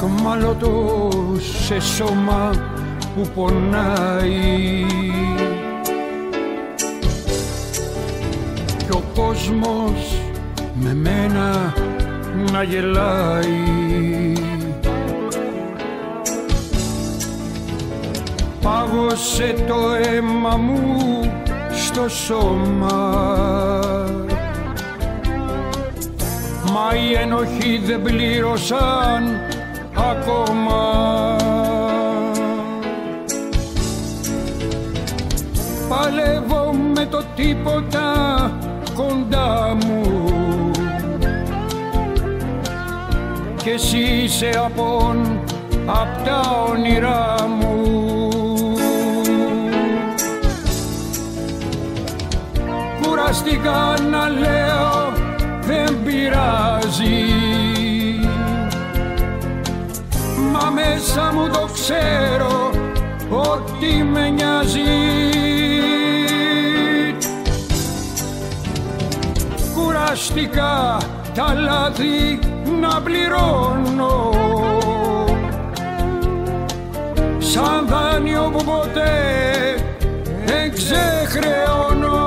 εχμαλωτό σε σώμα που πονάει κι ο κόσμος με μένα να γελάει. Πάγωσε το αίμα μου στο σώμα, μα οι ένοχοι δεν πλήρωσαν ακόμα. Παλεύω με το τίποτα κοντά μου κι εσύ είσαι απόν απ' τα όνειρά μου. Κουραστικά να λέω δεν πειράζει, μα μέσα μου το ξέρω ότι με νοιάζει. Κουραστικά τα λάθη να πληρώνω σαν δάνειο που ποτέ δεν ξεχρεώνω.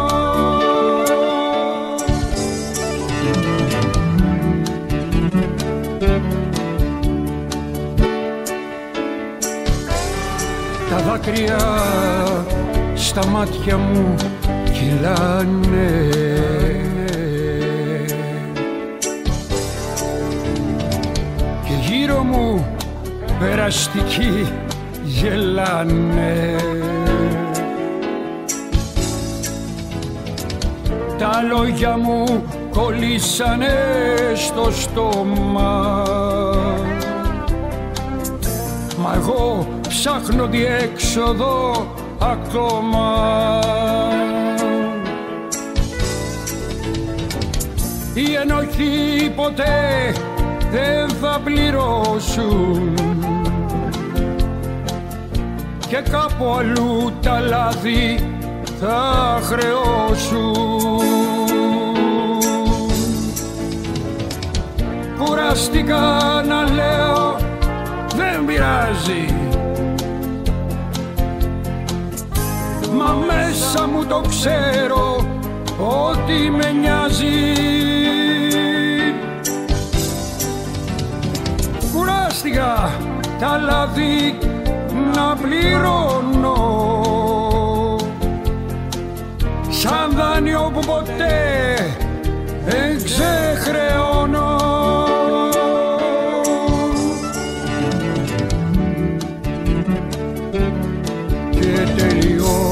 Τα δάκρυα στα μάτια μου κυλάνε και γύρω μου περαστικοί γελάνε. Τα λόγια μου κολλήσανε στο στόμα, μα εγώ ψάχνω διέξοδο ακόμα. Οι ενοχοί ποτέ δεν θα πληρώσουν και κάπου αλλού τα λάθη θα χρεώσουν. Κουραστικά να λέω δεν πειράζει, μα μέσα μου το ξέρω ότι με νοιάζει. Κουράστηκα τα λάθη να πληρώνω σαν δάνειο που ποτέ δεν ξεχρεώνω. Και τελειώνω